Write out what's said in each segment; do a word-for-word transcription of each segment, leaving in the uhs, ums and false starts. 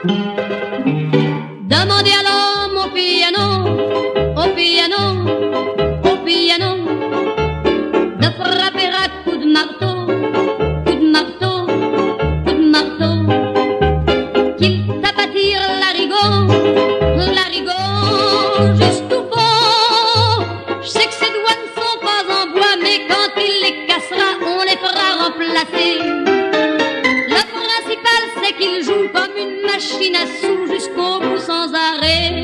Demandez à l'homme au piano, au piano, au piano, de frapper à coups de marteau, coups de marteau, coups de marteau, qu'il tape à tir l'arigot, l'arigot jusqu'au fond. Je sais que ses doigts ne sont pas en bois, mais quand il les cassera, on les fera remplacer. Le principal, c'est qu'il joue comme une machine à sous jusqu'au bout sans arrêt.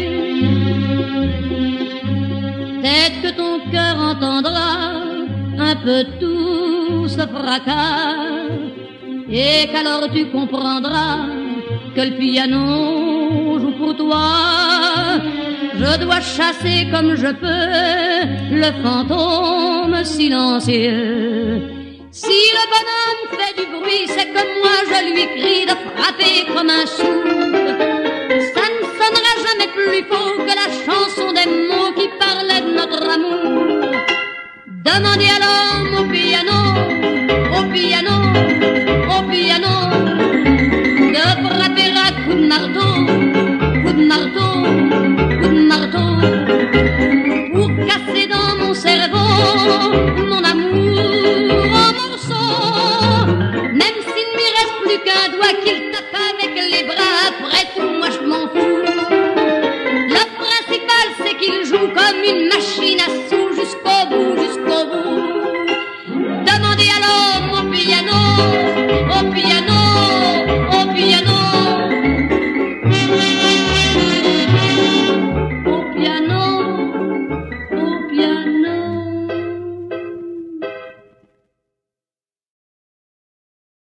Peut-être que ton cœur entendra un peu tout ce fracas, et qu'alors tu comprendras que le piano joue pour toi. Je dois chasser comme je peux le fantôme silencieux. Si le bonhomme fait du bruit, c'est que moi je lui crie de frapper comme un sourd. Ça ne sonnera jamais plus faux que la chanson des mots qui parlaient de notre amour. Demandez à l'homme au piano, au piano, au piano, de frapper à coups de marteau, coups de marteau, coups de marteau, pour casser dans mon cerveau mon amour en morceaux. Même s'il ne m'y reste plus qu'un doigt qu'il